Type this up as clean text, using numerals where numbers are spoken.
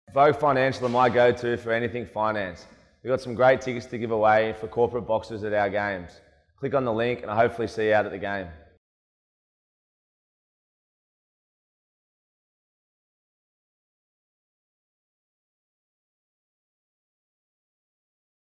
Vogue Financial are my go-to for anything finance. We've got some great tickets to give away for corporate boxes at our games. Click on the link and I'll hopefully see you out at the game.